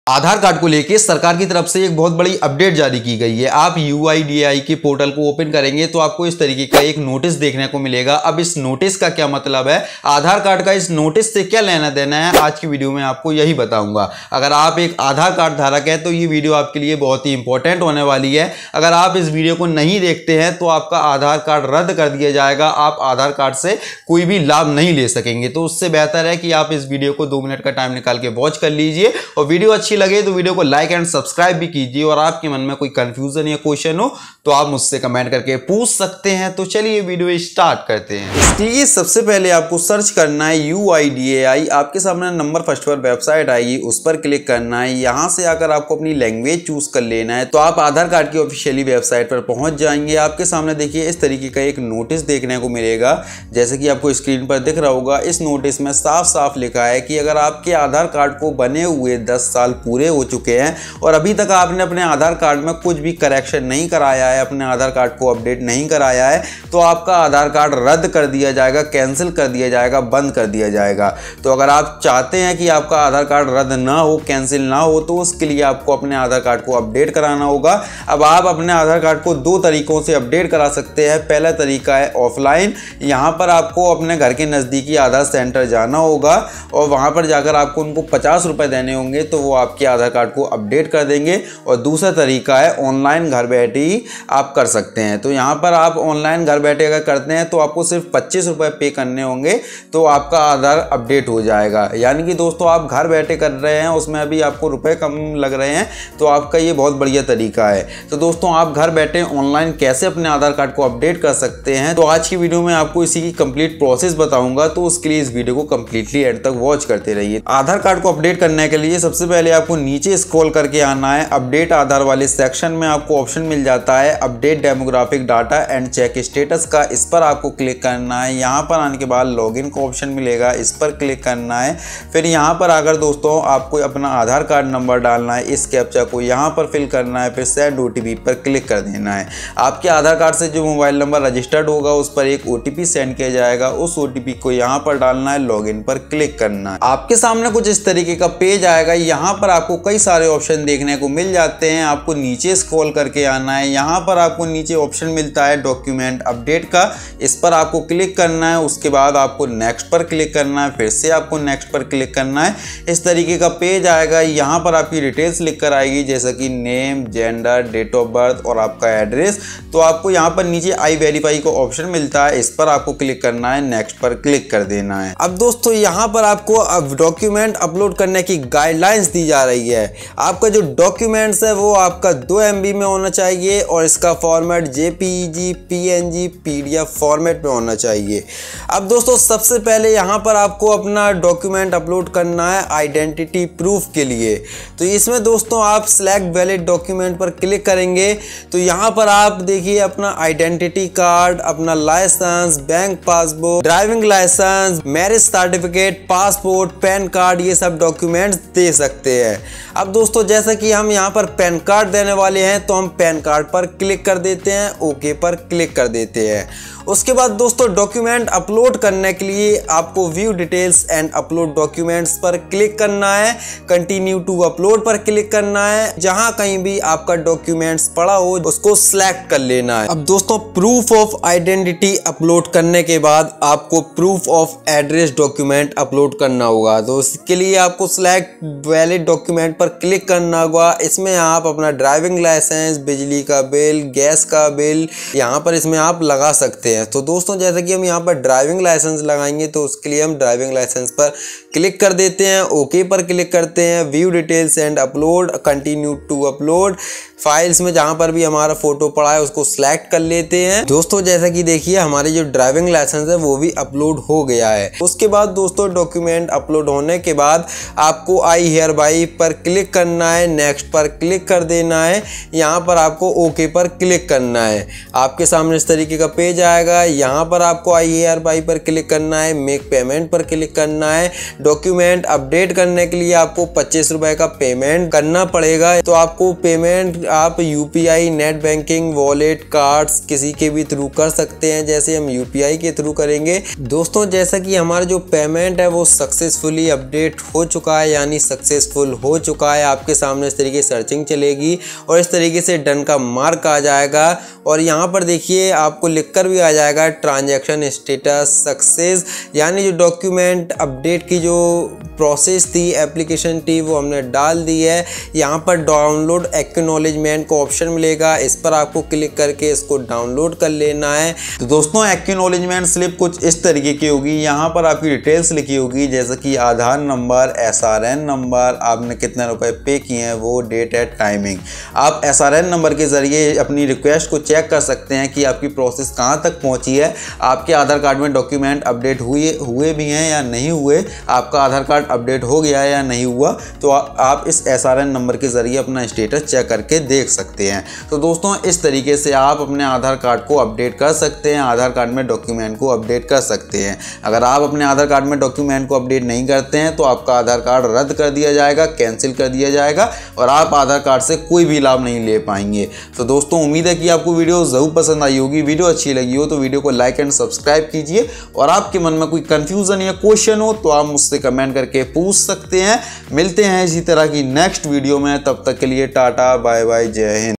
आधार card को लेके सरकार की तरफ से एक बहुत बड़ी अपडेट जारी की गई है। आप UIDAI के पोर्टल को ओपन करेंगे तो आपको इस तरीके का एक नोटिस देखने को मिलेगा। अब इस नोटिस का क्या मतलब है, आधार कार्ड का इस नोटिस से क्या लेना देना है, आज की वीडियो में आपको यही बताऊंगा। अगर आप एक आधार कार्ड धारक है तो ये वीडियो आपके लिए बहुत ही इंपॉर्टेंट होने वाली है। अगर आप इस वीडियो को नहीं देखते हैं तो आपका आधार कार्ड रद्द कर दिया जाएगा, आप आधार कार्ड से कोई भी लाभ नहीं ले सकेंगे। तो उससे बेहतर है कि आप इस वीडियो को 2 मिनट का टाइम निकाल के वॉच कर लीजिए और वीडियो अच्छी लगे तो वीडियो को लाइक एंड सब्सक्राइब भी कीजिए। और आपके मन में कोई कंफ्यूजन या क्वेश्चन हो तो आप मुझसे कमेंट करके पूछ सकते हैं। तो चलिए वीडियो स्टार्ट करते हैं। इसके लिए सबसे पहले आपको सर्च करना है UIDAI। आपके सामने नंबर फर्स्ट पर वेबसाइट आएगी, उस पर क्लिक करना है। यहां से आकर आपको अपनी लैंग्वेज चूज कर लेना है। तो आप आधार कार्ड की ऑफिशियली वेबसाइट पर पहुंच जाएंगे। आपके सामने देखिए इस तरीके का एक नोटिस देखने को मिलेगा, जैसे कि आपको स्क्रीन पर दिख रहा होगा। इस नोटिस में साफ साफ लिखा है कि अगर आपके आधार कार्ड को बने हुए 10 साल पूरे हो चुके हैं और अभी तक आपने अपने आधार कार्ड में कुछ भी करेक्शन नहीं कराया है, अपने आधार कार्ड को अपडेट नहीं कराया है, तो आपका आधार कार्ड रद्द कर दिया जाएगा, कैंसिल कर दिया जाएगा, बंद कर दिया जाएगा। तो अगर आप चाहते हैं कि आपका आधार कार्ड रद्द ना हो, कैंसिल ना हो, तो उसके लिए आपको अपने आधार कार्ड को अपडेट कराना होगा। अब आप अपने आधार कार्ड को 2 तरीकों से अपडेट करा सकते हैं। पहला तरीका है ऑफलाइन। यहाँ पर आपको अपने घर के नज़दीकी आधार सेंटर जाना होगा और वहाँ पर जाकर आपको उनको 50 रुपये देने होंगे, तो वो आपके आधार कार्ड को अपडेट कर देंगे। और दूसरा तरीका है ऑनलाइन, घर बैठे ही आप कर सकते हैं। तो यहाँ पर आप ऑनलाइन घर बैठे अगर करते हैं तो आपको सिर्फ 25 रुपये पे करने होंगे, तो आपका आधार अपडेट हो जाएगा। यानी कि दोस्तों आप घर बैठे कर रहे हैं, उसमें अभी आपको रुपए कम लग रहे हैं, तो आपका ये बहुत बढ़िया तरीका है। तो दोस्तों आप घर बैठे ऑनलाइन कैसे अपने आधार कार्ड को अपडेट कर सकते हैं, तो आज की वीडियो में आपको इसी की कंप्लीट प्रोसेस बताऊंगा। तो उसके लिए इस वीडियो को कंप्लीटली एंड तक वॉच करते रहिए। आधार कार्ड को अपडेट करने के लिए सबसे पहले आपको नीचे स्क्रॉल करके आना है। अपडेट आधार वाले सेक्शन में आपको ऑप्शन मिल जाता है update demographic data and check status का, इस पर आपको क्लिक करना है। यहाँ पर आने के बाद लॉगिन का ऑप्शन मिलेगा, इस पर क्लिक करना है। फिर यहाँ पर आकर दोस्तों आपको अपना आधार कार्ड नंबर डालना है, इस कैप्चा को यहाँ पर फिल करना है, फिर सेंड OTP पर क्लिक कर देना है। आपके आधार कार्ड से जो मोबाइल नंबर रजिस्टर्ड होगा उस पर एक OTP सेंड किया जाएगा, उस OTP को यहाँ पर डालना है, लॉगिन पर क्लिक करना है। आपके सामने कुछ इस तरीके का पेज आएगा। यहाँ पर आपको कई सारे ऑप्शन देखने को मिल जाते हैं। आपको नीचे स्क्रॉल करके आना है। यहाँ पर आपको नीचे ऑप्शन मिलता है डॉक्यूमेंट अपडेट का, इस पर आपको क्लिक करना है। उसके बाद आपको नेक्स्ट पर क्लिक करना है, फिर से आपको नेक्स्ट पर क्लिक करना है। इस तरीके का पेज आएगा। यहाँ पर आपकी डिटेल्स लिख कर आएगी, जैसे कि name, gender, date of birth और आपका एड्रेस। तो आपको यहाँ पर नीचे आई वेरीफाई का ऑप्शन मिलता है, इस पर आपको क्लिक करना है, नेक्स्ट पर क्लिक कर देना है। अब दोस्तों यहाँ पर आपको अब डॉक्यूमेंट अपलोड करने की गाइडलाइंस दी जा रही है। आपका जो डॉक्यूमेंट्स है वो आपका 2 MB में होना चाहिए और इसका format JPEG, PNG, PDF format में होना चाहिए। अब दोस्तों सबसे पहले यहाँ पर आपको अपना डॉक्यूमेंट अपलोड करना है आइडेंटिटी प्रूफ के लिए। तो इसमें दोस्तों आप सिलेक्ट वैलिड डॉक्यूमेंट पर क्लिक करेंगे तो यहाँ पर आप देखिए अपना आइडेंटिटी कार्ड, अपना license, bank passbook, driving license, marriage certificate, passport, PAN card, ये सब डॉक्यूमेंट्स दे सकते हैं। अब दोस्तों जैसा कि हम यहाँ पर पैन कार्ड देने वाले हैं तो हम पैन कार्ड पर क्लिक कर देते हैं, ओके पर क्लिक कर देते हैं। उसके बाद दोस्तों डॉक्यूमेंट अपलोड करने के लिए आपको view details and upload documents पर क्लिक करना है, कंटिन्यू टू अपलोड पर क्लिक करना है। जहां कहीं भी आपका डॉक्यूमेंट्स पड़ा हो उसको सिलेक्ट कर लेना है। अब दोस्तों प्रूफ ऑफ आइडेंटिटी अपलोड करने के बाद आपको proof of address document upload करना होगा। तो इसके लिए आपको सिलेक्ट वैलिड डॉक्यूमेंट पर क्लिक करना होगा। इसमें आप अपना ड्राइविंग लाइसेंस, बिजली का बिल, गैस का बिल यहाँ पर इसमें आप लगा सकते हैं। तो दोस्तों जैसे कि हम यहाँ पर ड्राइविंग लाइसेंस लगाएंगे तो उसके लिए हम ड्राइविंग लाइसेंस पर क्लिक कर देते हैं, ओके पर क्लिक करते हैं। View details and upload, continue to upload. Files में जहां पर भी हमारा फोटो पड़ा है उसको सिलेक्ट कर लेते हैं। दोस्तों जैसा कि देखिए हमारी जो ड्राइविंग लाइसेंस है वो भी अपलोड हो गया है। उसके बाद दोस्तों डॉक्यूमेंट अपलोड होने के बाद आपको आई हियर बाई पर क्लिक करना है, नेक्स्ट पर क्लिक कर देना है। यहाँ पर आपको ओके पर क्लिक करना है। आपके सामने इस तरीके का पेज आएगा। यहाँ पर आपको आई हियर बाई पर क्लिक करना है, मेक पेमेंट पर क्लिक करना है। डॉक्यूमेंट अपडेट करने के लिए आपको 25 रुपए का पेमेंट करना पड़ेगा। तो आपको पेमेंट आप UPI, net banking, wallet, cards किसी के भी थ्रू कर सकते हैं, जैसे हम यूपीआई के थ्रू करेंगे। दोस्तों जैसा कि हमारा जो पेमेंट है वो सक्सेसफुली अपडेट हो चुका है, यानी सक्सेसफुल हो चुका है। आपके सामने इस तरीके सर्चिंग चलेगी और इस तरीके से डन का मार्क आ जाएगा और यहाँ पर देखिए आपको लिखकर भी आ जाएगा ट्रांजैक्शन स्टेटस सक्सेस, यानी जो डॉक्यूमेंट अपडेट की जो प्रोसेस थी, एप्लीकेशन थी, वो हमने डाल दी है। यहाँ पर डाउनलोड एक्नॉलेजमेंट का ऑप्शन मिलेगा, इस पर आपको क्लिक करके इसको डाउनलोड कर लेना है। तो दोस्तों एक्नॉलेजमेंट स्लिप कुछ इस तरीके की होगी। यहाँ पर आपकी डिटेल्स लिखी होगी, जैसे कि आधार नंबर, SRN नंबर, आपने कितने रुपए पे किए हैं, वो डेट एट टाइमिंग। आप SRN नंबर के जरिए अपनी रिक्वेस्ट को चेक कर सकते हैं कि आपकी प्रोसेस कहाँ तक पहुँची है, आपके आधार कार्ड में डॉक्यूमेंट अपडेट हुए भी हैं या नहीं हुए, आपका आधार कार्ड अपडेट हो गया है या नहीं हुआ। तो आप इस SRN नंबर के जरिए अपना स्टेटस चेक करके देख सकते हैं। तो दोस्तों इस तरीके से आप अपने आधार कार्ड को अपडेट कर सकते हैं, आधार कार्ड में डॉक्यूमेंट को अपडेट कर सकते हैं। अगर आप अपने आधार कार्ड में डॉक्यूमेंट को अपडेट नहीं करते हैं तो आपका आधार कार्ड रद्द कर दिया जाएगा, कैंसिल कर दिया जाएगा और आप आधार कार्ड से कोई भी लाभ नहीं ले पाएंगे। तो दोस्तों उम्मीद है कि आपको वीडियो जरूर पसंद आई होगी। वीडियो अच्छी लगी हो तो वीडियो को लाइक एंड सब्सक्राइब कीजिए और आपके मन में कोई कंफ्यूजन या क्वेश्चन हो तो आप मुझसे कमेंट करके पूछ सकते हैं। मिलते हैं इसी तरह की नेक्स्ट वीडियो में, तब तक के लिए टाटा बाय बाय, जय हिंद।